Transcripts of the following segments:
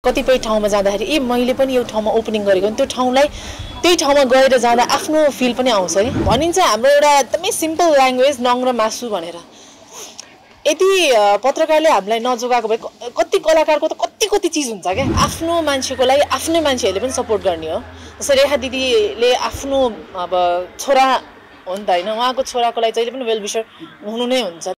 कतिपय ठाउँमा जाँदाखेरि ए मैले पनि यो ठाउँमा ओपनिङ गरेको त्यो ठाउँलाई त्यही ठाउँमा गएर जाँदा आफ्नो फिल पनि आउँछ है भनिन्छ हाम्रो एउटा एकदमै सिम्पल ल्याङ्ग्वेज नङ र मासु भनेर यदि पत्रकारले हामीलाई नजोगाएको भए कति कलाकारको त कति चिज हुन्छ क्या आफ्नो मान्छेको लागि आफ्नै मान्छेहरूले पनि सपोर्ट गर्ने हो जस्तै रेखा दिदीले आफ्नो अब छोरा हो नि त होइन उहाँको छोराको लागि जहिले पनि वेल विशर हुनु नै हुन्छ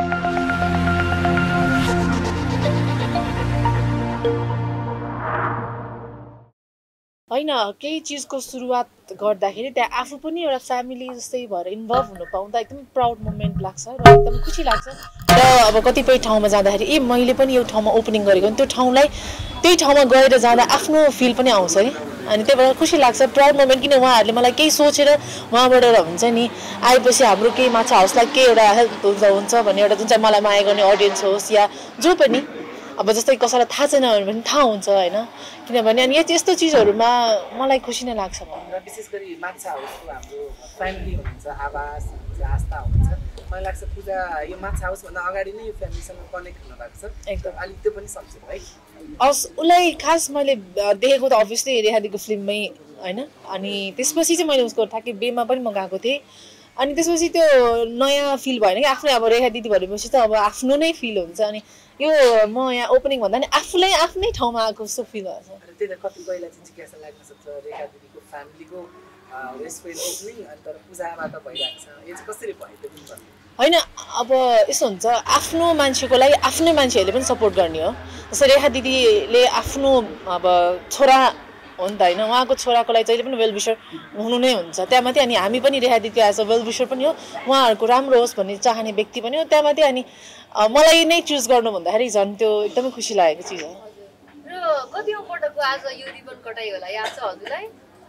होइन केही चिजको सुरुवात गर्दाखेरि त्यहाँ आफू पनि एउटा फ्यामिली जस्तै भएर इन्भल्भ हुन पाउँदा एकदम प्राउड मोमेन्ट लाग्छ र एकदम खुसी लाग्छ र अब कतिपय ठाउँमा जाँदाखेरि ए मैले पनि यो ठाउँमा ओपनिङ गरेको त्यो ठाउँलाई त्यही ठाउँमा गएर जाँदा आफ्नो फिल पनि आउँछ है अनि त्यही भएर खुसी लाग्छ प्राउड मोमेन्ट किन उहाँहरूले मलाई केही सोचेर उहाँबाट एउटा हुन्छ नि आएपछि हाम्रो केही माछा हाउसलाई केही एउटा हेल्प हुन्छ भन्ने एउटा जुन चाहिँ मलाई माया गर्ने अडियन्स होस् या जो पनि अब जस्तै कसैलाई थाहा छैन भने थाहा हुन्छ होइन किनभने अनि यस्तो चिजहरूमा मलाई खुसी नै लाग्छ विशेष गरी माछा हाउसको हाम्रो फ्यामिली हुन्छ आवास हुन्छ आस्था हुन्छ मलाई लाग्छ पूजा यो माछा हाउसभन्दा अगाडि नै यो फ्यामिलीसँग कनेक्ट हुन लाग्छ एकदम अलिक त्यो पनि सम्झौँ है उसलाई खास मैले देखेको त अभियसली रेखादीको फिल्ममै होइन अनि त्यसपछि चाहिँ मैले उसको ठ्याक्कै बेमा पनि म गएको थिएँ अनि त्यसपछि त्यो नयाँ फिल भएन कि आफ्नै अब रेखा दिदी भनेपछि त अब आफ्नो नै फिल हुन्छ अनि यो म यहाँ ओपनिङ भन्दा नि आफूलाई आफ्नै ठाउँमा आएको जस्तो फिल भएछ त्यही त कति पहिला चाहिँ जिज्ञासा लाग्न सक्छ रेखा दिदीको फ्यामिलीको रेस्टुरेन्ट ओपनिङ अनि तर पूजाबाट भइरहेको छ यो चाहिँ कसरी भयो त्यो पनि होइन अब यस्तो हुन्छ आफ्नो मान्छेको लागि आफ्नै मान्छेहरूले पनि सपोर्ट गर्ने हो जस्तै रेखा दिदीले आफ्नो अब छोरा हो नि त होइन उहाँको छोराको लागि जहिले पनि वेल विशर हुनु नै हुन्छ त्यहाँमाथि अनि हामी पनि रेखा दिदी एज अ वेल विशर पनि हो उहाँहरूको राम्रो होस् भन्ने चाहने व्यक्ति पनि हो त्यहाँमाथि अनि मलाई नै चुज गर्नु भन्दाखेरि झन् त्यो एकदमै खुसी लागेको चिज हो र कतिौं पटकको आज यो रिबन कटाइ होला याद छ हजुरलाई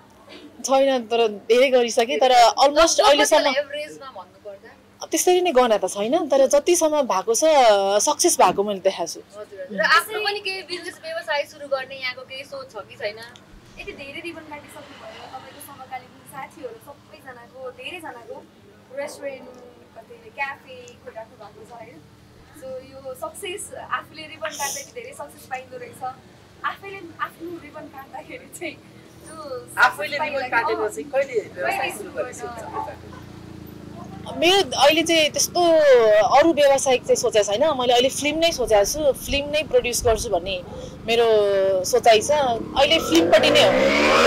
छैन तर धेरै गरिसके तर अलमोस्ट अहिलेसम्म एभरेजमा भन्नु पर्दा त्यसरी नै गर्न त छैन तर जतिसम्म भएको छ सक्सेस भएको मैले देखाएको छु हजुर र आफ्नो पनि केही बिजनेस व्यवसाय सुरु गर्ने यहाँको केही सोच छ कि छैन यति धेरै रिबन काटिसक्नु भयो तपाईको समकालीन साथीहरू सबैजनाको धेरैजनाको रेस्टुरेन्ट कतै क्याफे खोलिराख्नु भएको छ हैन सो यो सक्सेस आफूले रिबन काट्दाखेरि धेरै सक्सेस पाइँदो रहेछ आफैले आफ्नो रिबन काट्दाखेरि चाहिँ आफैले रिबन काटेको चाहिँ कहिले व्यवसाय सुरु गर्ने मेरो अहिले चाहिँ त्यस्तो अरू व्यावसायिक चाहिँ सोचेको छैन मैले अहिले फिल्म नै सोचेको छु फिल्म नै प्रड्युस गर्छु भन्ने मेरो सोचाइ छ अहिले फिल्मपट्टि नै हो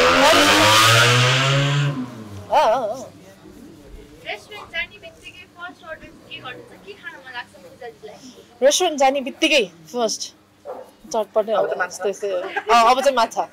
रेस्टुरेन्ट जाने बित्तिकै फर्स्ट चटपट नै होला अब चाहिँ माछा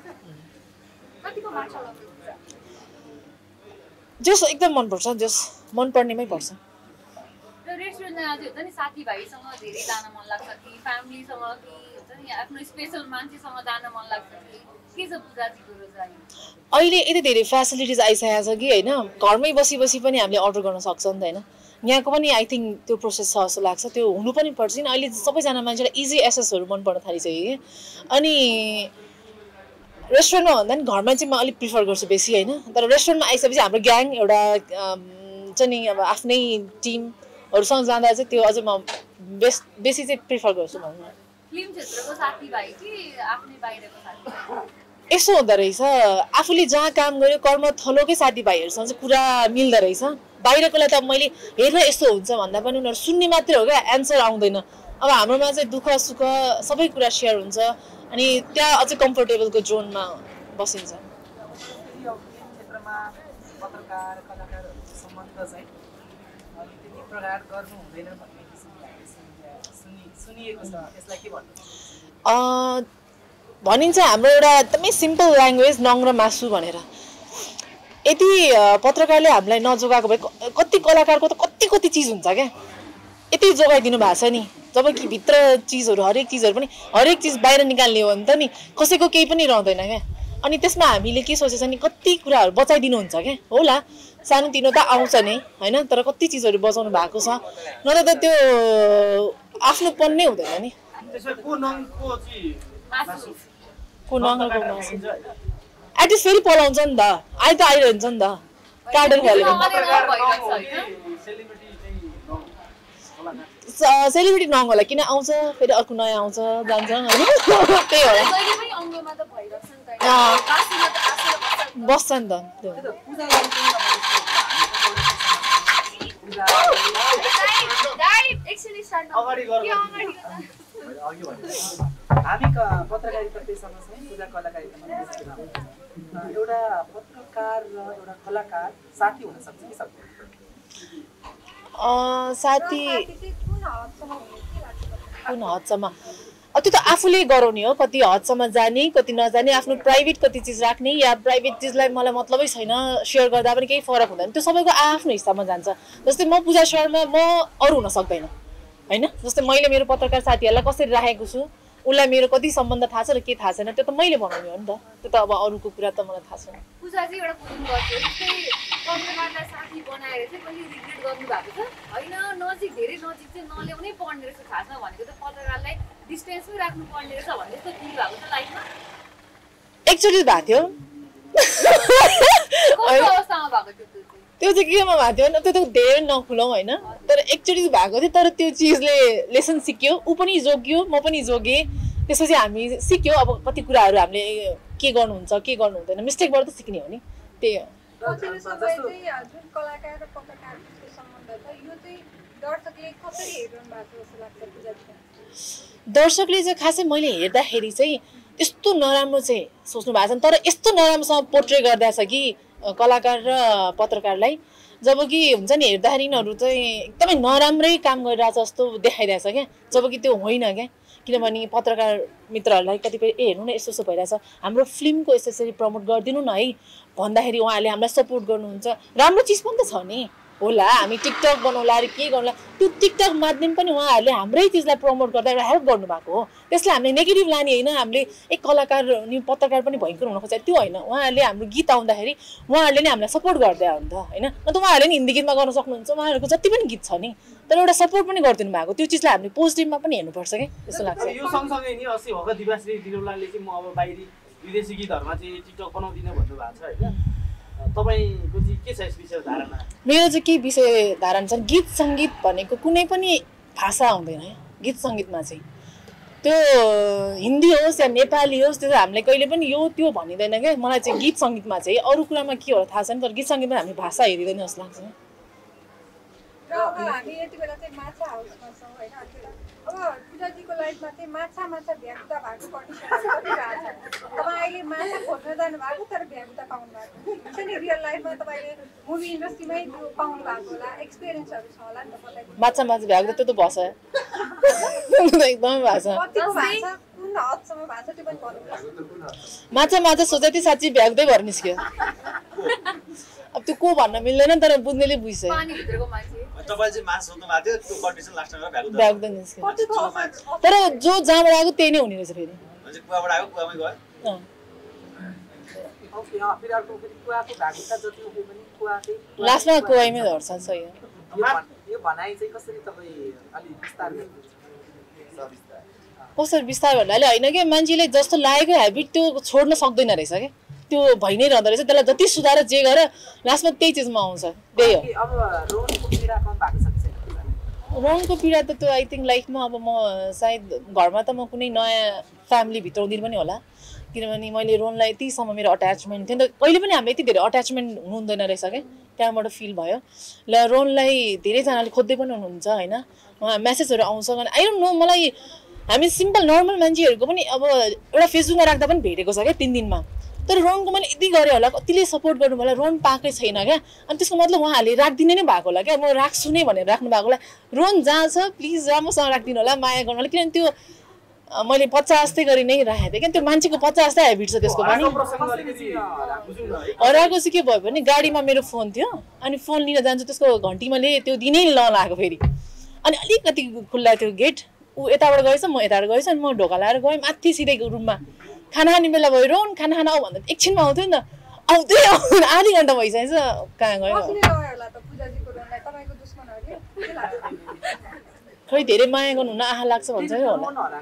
जस एकदम मनपर्छ जस मनपर्नेमै पर्छ र रेस्टुरेन्ट जाँदा चाहिँ हुन्छ नि साथीभाइसँग धेरै जान मन लाग्छ कि फ्यामिलीसँग कि हुन्छ नि आफ्नो स्पेसल मान्छेसँग जान मन लाग्छ कि के छ पूजाजीको रोजाइ अहिले यति धेरै फेसिलिटिज आइसकेको छ कि होइन घरमै बसी बसी पनि हामीले अर्डर गर्न सक्छ नि त होइन यहाँको पनि आई थिङ्क त्यो प्रोसेस छ जस्तो लाग्छ त्यो हुनु पनि पर्छ नि अहिले सबैजना मान्छेलाई इजी एसेसहरू मन पर्न थालिसक्यो कि अनि रेस्टुरेन्टमा भन्दा नि घरमा चाहिँ म अलिक प्रिफर गर्छु बेसी होइन तर रेस्टुरेन्टमा आइसकेपछि हाम्रो ग्याङ एउटा चाहिँ नि अब आफ्नै टिमहरूसँग जाँदा चाहिँ त्यो अझै म बेसी चाहिँ प्रिफर गर्छु भनौँ न फिल्म क्षेत्रको साथीभाइ कि आफ्नै बाहिरको साथीभाइ यसो हुँदो रहेछ आफूले जहाँ काम गर्यो कर्म थलोकै साथीभाइहरूसँग चाहिँ कुरा मिल्दो रहेछ बाहिरकोलाई त मैले हेर्न यस्तो हुन्छ भन्दा पनि उनीहरू सुन्ने मात्रै हो क्या एन्सर आउँदैन अब हाम्रोमा चाहिँ दुःख सुख सबै कुरा सेयर हुन्छ अनि त्यहाँ अझै कम्फर्टेबलको जोनमा बसिन्छ क्षेत्रमा पत्रकार कलाकारहरूको सम्बन्ध चाहिँ त्यति प्रगाढ गर्नु हुँदैन भन्ने सुनिएको छ यसलाई के भन्नु भनिन्छ हाम्रो एउटा एकदमै सिम्पल ल्याङ्ग्वेज नङ र मासु भनेर यदि पत्रकारले हामीलाई नजोगाएको भए कति कलाकारको त कति चिज हुन्छ क्या यति जोगाइदिनु भएको छ नि जब कि भित्र चिजहरू हरेक चिजहरू पनि हरेक चिज बाहिर निकाल्ने हो भने त नि कसैको केही पनि रहँदैन क्या अनि त्यसमा हामीले के सोचेछ नि कति कुराहरू बचाइदिनुहुन्छ क्या होला सानोतिनो त आउँछ नै होइन तर कति चिजहरू बचाउनु भएको छ नत्र त त्यो आफ्नोपन नै हुँदैन नि एटलिस्ट फेरि पलाउँछ नि त आइ त आइरहन्छ नि त कार्डन खोलेको सेलिब्रिटी नङ होला किन आउँछ फेरि अर्को नयाँ आउँछ जान्छ होइन त्यही होला त भइरहेछ नि त काशीमा त आशा बस्छ नि त त्यो हामी पत्रकारिता पेसामा छौँ पूजा कलाकारितामा एउटा पत्रकार र एउटा कलाकार साथी हुन सक्छ कि सक्दैन साथी कुन हदसम्म त्यो त आफूले गराउने हो कति हदसम्म जाने कति नजाने आफ्नो प्राइभेट कति चिज राख्ने या प्राइभेट चिजलाई मलाई मतलबै छैन सेयर गर्दा पनि केही फरक हुँदैन त्यो सबैको आफ्नो हिसाबमा जान्छ जस्तै म पूजा शर्मा म अरू हुन सक्दैन हैन जस्तै मैले मेरो पत्रकार साथीहरूलाई कसरी राखेको छु उलाई मेरो कति सम्बन्ध थाहा छ र के थाहा छैन त्यो त मैले बनाउने हो नि त त्यो त अब अरूको कुरा त मलाई थाहा छैन पूजा चाहिँ एउटा कुन गर्छु जस्तै पत्रकारलाई साथी बनाएर चाहिँ कहिले रिग्रेट गर्नु भएको छ हैन नजिक धेरै नजिक चाहिँ नल्याउनै पर्ने रहेछ खासमा भनेको त पत्रकारलाई डिस्टेन्समै राख्नु पर्ने रहेछ भन्ने जस्तो फिल भएको छ लाइफमा एक्चुअली भएको थियो कस्तो अवस्थामा भएको थियो त्यो चाहिँ केमा भएको थियो त्यो त धेरै नखुलौँ होइन तर एक्चुअली भएको थियो तर त्यो चिजले लेसन सिक्यो ऊ पनि जोग्यो म पनि जोगेँ त्यसपछि हामी सिक्यो अब कति कुराहरू हामीले के गर्नुहुन्छ के गर्नु हुँदैन मिस्टेकबाट त सिक्ने हो नि त्यही हो जुन कलाकार र पत्रकारको सम्बन्ध छ यो चाहिँ दर्शकले कसरी हेरिरहनु भएको जस्तो लाग्छ पूजाजीलाई दर्शकले चाहिँ खासै मैले हेर्दाखेरि चाहिँ यस्तो नराम्रो चाहिँ सोच्नु भएको छ तर यस्तो नराम्रोसँग पोर्ट्रे गर्दैछ कि कलाकार र पत्रकारलाई जब कि हुन्छ नि हेर्दाखेरि यिनीहरू चाहिँ एकदमै नराम्रै काम गरिरहेछ जस्तो देखाइरहेछ क्या जब कि त्यो होइन क्या किनभने पत्रकार मित्रहरूलाई कतिपय हेर्नु न यस्तो यस्तो भइरहेछ हाम्रो फिल्मको यसरी प्रमोट गरिदिनु न है भन्दाखेरि उहाँहरूले हामीलाई सपोर्ट गर्नुहुन्छ राम्रो चिज पनि त छ नि होला हामी टिकटक बनाउला अरे के गर्नुला त्यो टिकटक माध्यम पनि उहाँहरूले हाम्रै चिजलाई प्रमोट गर्दा एउटा हेल्प गर्नुभएको हो त्यसलाई हामीले नेगेटिभ लाने होइन हामीले एक कलाकार नि पत्रकार पनि भयङ्कर हुन खोजेको त्यो होइन उहाँहरूले हाम्रो गीत आउँदाखेरि उहाँहरूले नै हामीलाई सपोर्ट गर्दै हो नि त होइन न त उहाँहरूले नि हिन्दी गीतमा गर्न सक्नुहुन्छ उहाँहरूको जति पनि गीत छ नि तर एउटा सपोर्ट पनि गरिदिनु भएको त्यो चिजलाई हामीले पोजिटिभमा पनि हेर्नुपर्छ क्या जस्तो लाग्छ यो सँगसँगै नि अस्ति भर्खर दिवाश्री दिनौलाले चाहिँ म अब बाहिरी विदेशी गीतहरूमा चाहिँ टिकटक बनाउँदिनँ भन्नुभएको छ होइन तपाईको चाहिँ के छ यस विषय धारणा मेरो चाहिँ के विषय धारणा छ गीत सङ्गीत भनेको कुनै पनि भाषा आउँदैन गीत सङ्गीतमा चाहिँ त्यो हिन्दी होस् या नेपाली होस् त्यो हामीले कहिले पनि यो त्यो भनिँदैन क्या मलाई चाहिँ गीत सङ्गीतमा चाहिँ अरू कुरामा के होला थाहा छैन तर गीत सङ्गीतमा हामी भाषा हेरिँदैन जस्तो लाग्छ र अब हामी यति बेला चाहिँ माछा हाउसमा छौँ होइन अब पूजाजीको लाइफमा चाहिँ माछा भ्यागुता भएको कन्डिसनहरू कति भएको छ तपाईँ अहिले माछा खोज्न जानु भएको तर भ्यागुता पाउनु भएको हुन्छ नि रियल लाइफमा तपाईँले मुभी इन्डस्ट्रीमै त्यो पाउनु भएको होला एक्सपिरियन्सहरू छ होला नि त बताइदिनु माछा भ्याग्दा त्यो त भाषा एकदमै भाषा कतिको भाषा कुन हदसम्म भाषा त्यो पनि भन्नुहोस् माछा सोचे त्यो साँच्ची भ्याग्दै भएर निस्क्यो अब त्यो को भन्न मिल्दैन तर बुझ्नेले बुझ्छ पानीभित्रको मान्छे तपाईले चाहिँ माछा सोध्नु भएको थियो त्यो कन्डिसन लास्ट टाइम भ्याग्दै निस्क्यो तर जो जहाँबाट आएको त्यही नै हुने रहेछ फेरि म्हणजे कुवाबाट आयो कुवामै गयो ओके फेरि अर्को फेरि कुवाको भागुता जति उठे पनि कुवाकै लास्टमा कुवाइमै झर्छ सही हो यो भनाइ चाहिँ कसरी तपाईँ अलि विस्तार गर्नुहुन्छ कसरी विस्तार भन्नाले होइन क्या मान्छेले जस्तो लागेको हेबिट त्यो छोड्न सक्दैन रहेछ क्या त्यो भइ नै रहँदो रहेछ त्यसलाई जति सुधारेर जे गरेर लास्टमा त्यही चिजमा आउँछ त्यही हो अब रोनको पीडा कम भएको छ कि छैन रङको पीडा त त्यो आई थिङ्क लाइफमा अब म सायद घरमा त म कुनै नयाँ फ्यामिली भित्राउँदिनँ पनि होला किनभने मैले रोनलाई यतिसम्म मेरो अट्याचमेन्ट थियो नि त कहिले पनि हामीले यति धेरै अट्याचमेन्ट हुनु हुँदैन रहेछ क्या त्यहाँबाट फिल भयो ल रोनलाई धेरैजनाले खोज्दै पनि हुनुहुन्छ होइन मेसेजहरू आउँछ आई डोन्ट नो मलाई हामी सिम्पल नर्मल मान्छेहरूको पनि अब एउटा फेसबुकमा राख्दा पनि भेटेको छ क्या 3 दिनमा तर रोनको मैले यति गरेँ होला कतिले सपोर्ट गर्नु होला रोन पाएकै छैन क्या अनि त्यसको मतलब उहाँहरूले राखिदिने नै भएको होला क्या म राख्छु नै भनेर राख्नु भएको होला रोन जहाँ छ प्लिज राम्रोसँग राखिदिनु होला माया गर्नु होला किनभने त्यो मैले 50 गरी नै राखेको थिएँ क्या त्यो मान्छेको 50 हेबिट छ त्यसको पनि हराएको चाहिँ के भयो भने गाडीमा मेरो फोन थियो अनि फोन लिन जान्छु त्यसको घन्टी मैले त्यो दिनै नलाएको फेरि अनि अलिकति खुल्ला त्यो गेट ऊ यताबाट गएछ म यताबाट गएछ अनि म ढोका लाएर गएँ माथि सिधैको रुममा खाना खाने बेला भयो रोन खाना खाना आऊ भन्दा एकछिनमा आउँथ्यो नि त आउँदै आधी घन्टा भइसकेछ कहाँ गयो खै धेरै माया गर्नु हुन आहा लाग्छ भन्छ होला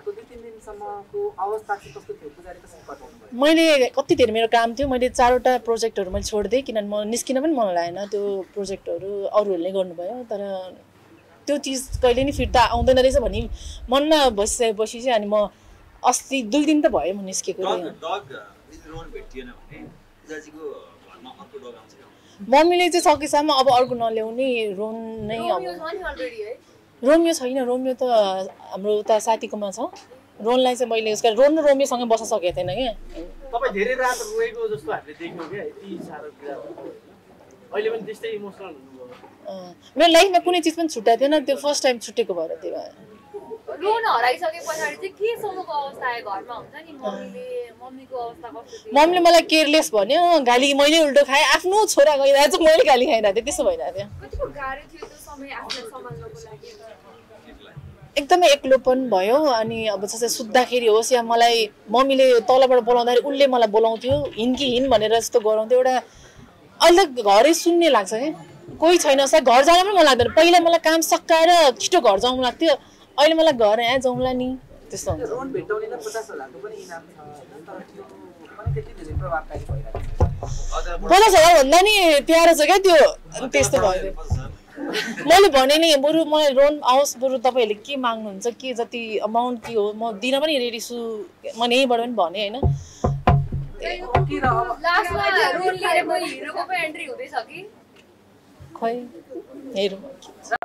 मैले कति धेरै मेरो काम थियो मैले 4वटा प्रोजेक्टहरू मैले छोडिदिएँ किनभने म निस्किन पनि मन लागेन त्यो प्रोजेक्टहरू अरूहरूले गर्नुभयो तर त्यो चिज कहिले नि फिर्ता आउँदैन रहेछ भन्ने मनमा बसिसकेपछि चाहिँ अनि म अस्ति 2 दिन त भयो म निस्केको डग रोन भेटिएन भने दाजुको घरमा अर्को डग आउँछ मम्मीले चाहिँ सकेसम्म अब अर्को नल्याउने रोन नै अब रोमियो छैन रोमियो त हाम्रो उता साथीकोमा छ रोनलाई चाहिँ मैले उसका रोन र रोमियोसँग बस्न सकेको थिएन क्या तपाईँ धेरै रात रोएको जस्तो हामीले देख्यौँ क्या यति साह्रो कुरा अहिले पनि त्यस्तै इमोसनल हुनुभयो मेरो लाइफमा कुनै चिज पनि छुट्टाएको थिएन त्यो फर्स्ट टाइम छुटेको भएर त्यो रोन हराइसके पछाडि चाहिँ के समूहको अवस्था आयो घरमा हुन्छ नि मम्मीको अवस्था कस्तो थियो मम्मीले मलाई केयरलेस भन्यो गाली मैले उल्टो खाएँ आफ्नो छोरा गइरहेको चाहिँ मैले गाली खाइरहेको थिएँ त्यसो भइरहेको थियो कतिको गाह्रो थियो त्यो समय आफूलाई सम्हाल्नको लागि एकदमै एक्लोपन भयो अनि अब जस्तै सुत्दाखेरि होस् या मलाई मम्मीले तलबाट बोलाउँदाखेरि उसले मलाई बोलाउँथ्यो हिँड कि हिँड भनेर जस्तो गराउँथ्यो एउटा अहिले घरै सुन्ने लाग्छ क्या कोही छैन घर जान पनि मन लाग्दैन पहिला मलाई काम सकाएर छिटो घर जाउँ लाग्थ्यो अहिले मलाई घर जाउँला नि त्यस्तो हुन्छ रोन भेटाउने 50,000 को पनि इनाम छ तर त्यो पनि त्यति धेरै प्रभावकारी भइरहेको छ 50,000 भन्दा नि प्यारो छ क्या त्यो त्यस्तो भयो मैले भने नि बरु मलाई लोन आओस् बरु तपाईँहरूले के माग्नुहुन्छ के जति अमाउन्ट के हो म दिन पनि रेडी छु म यहीँबाट पनि भने होइन लास्टमा रोन लिएर म हिरोको पनि एन्ट्री हुँदैछ कि खै हेरौँ